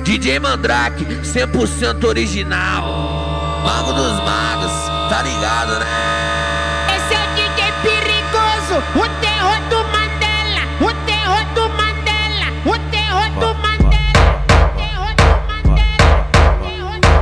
DJ Mandrake, 100% original. Mago dos magos, tá ligado, né? Esse é o DJ Perigoso, o terror do Mandela, o terror do Mandela, o terror do Mandela, o terror do Mandela, o terror do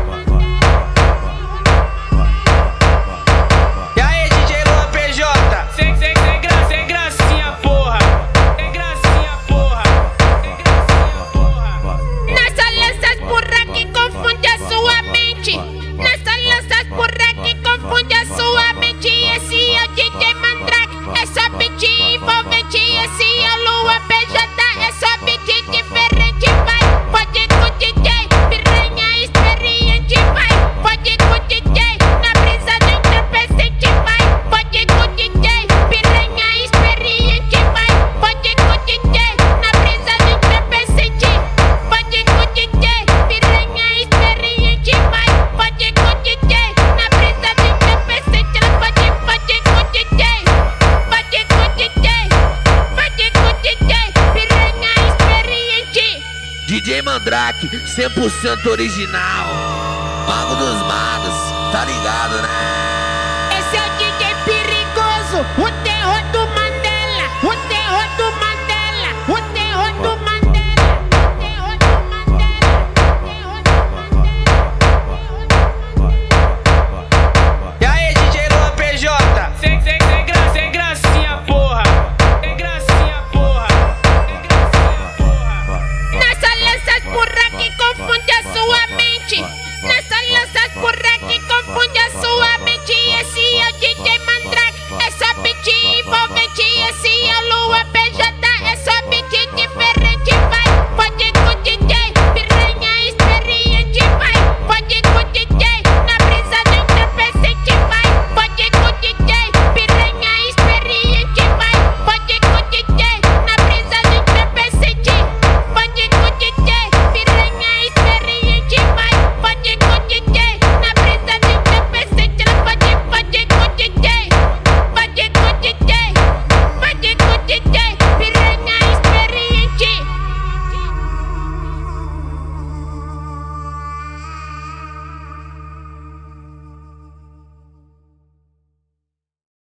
Mandela. E aí, DJ Luan PJ? Sem gracinha, porra. Sem gracinha, porra. Sem gracinha, porra. Nessa lança burra que confunde a sua mente. Nessa lança burra que confunde a sua mente. Esse é o DJ Mandrake, é só beat envolvente. Esse é o Luan PJ, é só beat diferente. Vai, pode com o DJ, piranha experiente. Vai, pode com o DJ, na brisa do entorpecente. Vai, pode com o DJ, piranha experiente. Vai, pode com o DJ, na brisa do entorpecente. Pode com o DJ, piranha experiente. Vai, pode com o DJ, na brisa do entorpecente. Ela pode com o DJ, pode com o DJ, piranha experiente. DJ Mandrake, 100% original. Mago dos magos, tá ligado, né? Esse é o DJ Perigoso, o